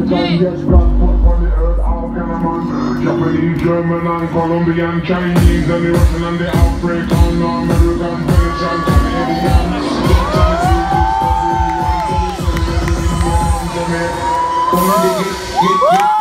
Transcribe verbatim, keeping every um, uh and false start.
Yes, black foot on the earth, all kind of man. Japanese, German and Colombian, Chinese, and the Russian and the African, American, French and Canadian. Come on, get, get, get.